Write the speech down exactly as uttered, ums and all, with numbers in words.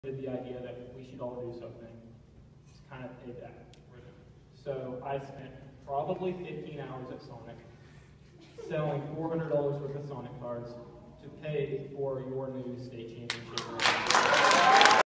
the idea that we should all do something. It's kind of payback. So I spent probably fifteen hours at Sonic selling four hundred dollars worth of Sonic cards to pay for your new state championship.